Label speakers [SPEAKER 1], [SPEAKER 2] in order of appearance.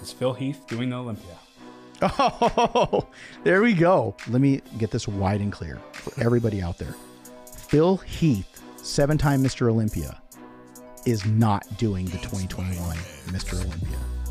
[SPEAKER 1] It's Phil Heath doing the Olympia.
[SPEAKER 2] Oh, there we go. Let me get this wide and clear for everybody out there. Phil Heath, 7-time Mr. Olympia, is not doing the 2021 Mr. Olympia.